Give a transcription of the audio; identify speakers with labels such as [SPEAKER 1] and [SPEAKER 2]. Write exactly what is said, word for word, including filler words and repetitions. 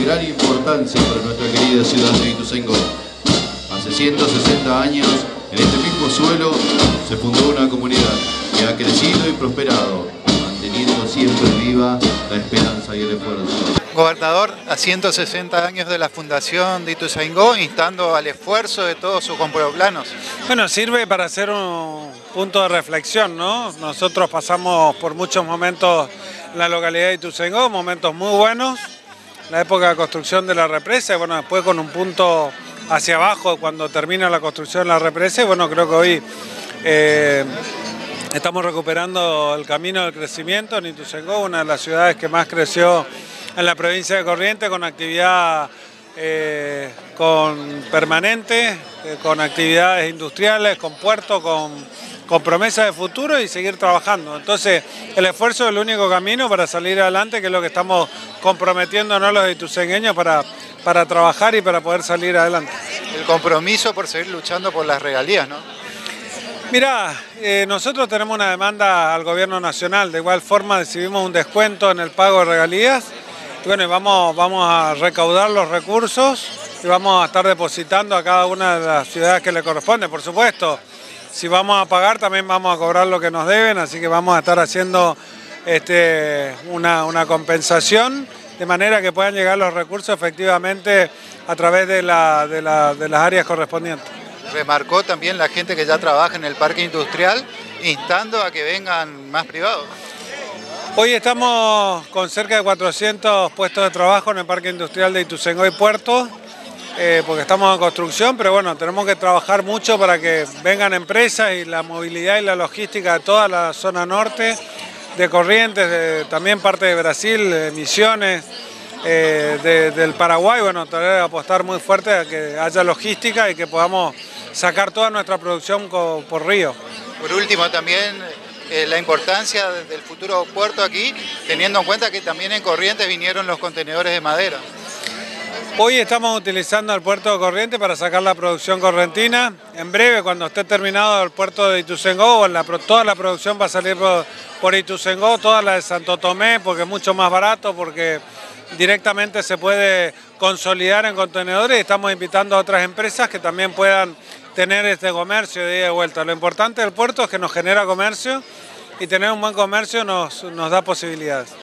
[SPEAKER 1] de gran importancia para nuestra querida ciudad de Ituzaingó. Hace ciento sesenta años, en este mismo suelo, se fundó una comunidad que ha crecido y prosperado, manteniendo siempre viva la esperanza y el esfuerzo.
[SPEAKER 2] Gobernador, a ciento sesenta años de la fundación de Ituzaingó, instando al esfuerzo de todos sus compueblanos.
[SPEAKER 3] Bueno, sirve para hacer un punto de reflexión, ¿no? Nosotros pasamos por muchos momentos en la localidad de Ituzaingó, momentos muy buenos, la época de construcción de la represa, y bueno, después con un punto hacia abajo cuando termina la construcción de la represa, y bueno, creo que hoy eh, estamos recuperando el camino del crecimiento en Ituzaingó, una de las ciudades que más creció en la provincia de Corrientes, con actividad eh, con permanente, eh, con actividades industriales, con puertos, con, con promesas de futuro y seguir trabajando. Entonces, el esfuerzo es el único camino para salir adelante, que es lo que estamos comprometiéndonos los ituzaingueños para, para trabajar y para poder salir adelante.
[SPEAKER 2] El compromiso por seguir luchando por las regalías, ¿no?
[SPEAKER 3] Mirá, eh, nosotros tenemos una demanda al gobierno nacional, de igual forma recibimos un descuento en el pago de regalías. Y bueno, vamos, vamos a recaudar los recursos y vamos a estar depositando a cada una de las ciudades que le corresponde. Por supuesto, si vamos a pagar también vamos a cobrar lo que nos deben, así que vamos a estar haciendo este, una, una compensación de manera que puedan llegar los recursos efectivamente a través de, la, de, la, de las áreas correspondientes.
[SPEAKER 2] Remarcó también la gente que ya trabaja en el parque industrial, instando a que vengan más privados.
[SPEAKER 3] Hoy estamos con cerca de cuatrocientos puestos de trabajo en el Parque Industrial de Ituzaingó y Puerto, eh, porque estamos en construcción, pero bueno, tenemos que trabajar mucho para que vengan empresas y la movilidad y la logística de toda la zona norte, de Corrientes, de, también parte de Brasil, de Misiones, eh, de, del Paraguay. Bueno, tratar de apostar muy fuerte a que haya logística y que podamos sacar toda nuestra producción por, por río.
[SPEAKER 2] Por último, también Eh, la importancia del futuro puerto aquí, teniendo en cuenta que también en Corrientes vinieron los contenedores de madera.
[SPEAKER 3] Hoy estamos utilizando el puerto de Corrientes para sacar la producción correntina. En breve, cuando esté terminado el puerto de Ituzaingó, la, toda la producción va a salir por, por Ituzaingó, toda la de Santo Tomé, porque es mucho más barato, porque directamente se puede consolidar en contenedores, y estamos invitando a otras empresas que también puedan tener este comercio de ida y vuelta. Lo importante del puerto es que nos genera comercio, y tener un buen comercio nos, nos da posibilidades.